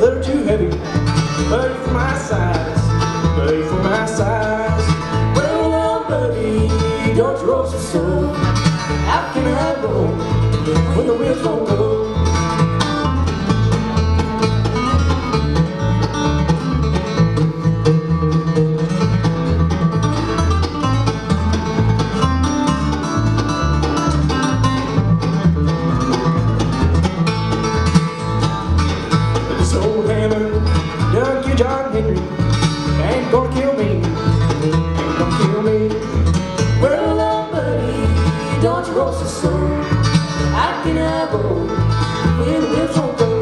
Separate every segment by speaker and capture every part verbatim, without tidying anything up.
Speaker 1: little too heavy, buddy, for my size, buddy, for my size. Well, well, buddy, don't you roll so slow. How can I roll when the wheels won't go? John Henry ain't gonna kill me, ain't gonna kill me. Well, now, buddy, don't you roll so slow. How can I roll when the wheels won't go?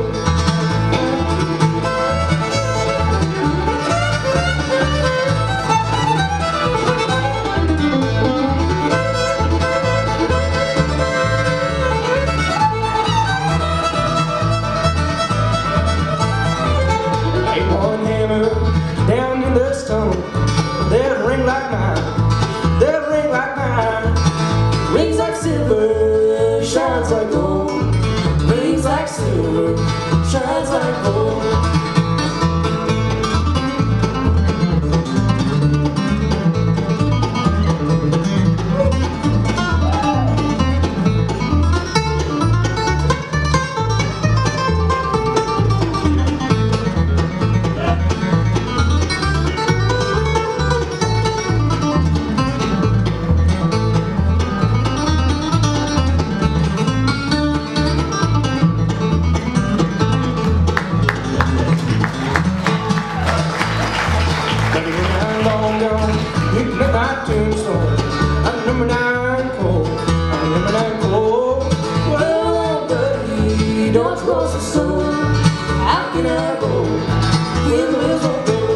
Speaker 1: Down in the stone, they'll ring like mine, they'll ring like mine. Rings like silver, shines like gold. Rings like silver, shines like gold. You can my tombstone. I'm number nine cold. I'm number nine cold. Well, buddy, don't you roll so slow. How can I roll when the wheels won't go?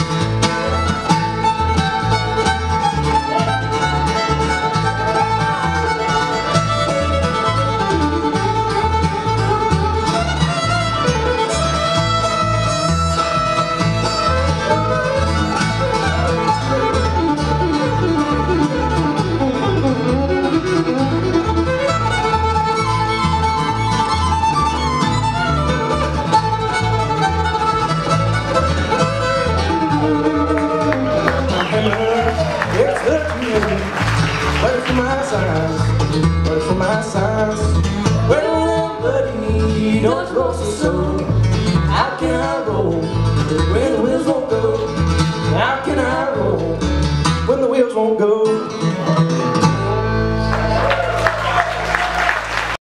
Speaker 1: It's the feeling, but for my size, but for my size. Well, buddy, don't roll so slow.